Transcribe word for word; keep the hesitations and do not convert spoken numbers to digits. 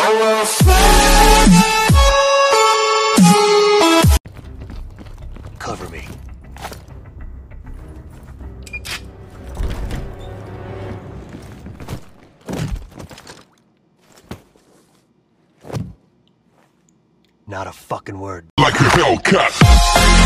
will fly. Cover me. Not a fucking word. Like a Hellcat.